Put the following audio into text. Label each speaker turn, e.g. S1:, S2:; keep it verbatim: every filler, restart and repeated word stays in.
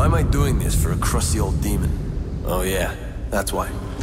S1: Why am I doing this for a crusty old demon? Oh yeah, that's why.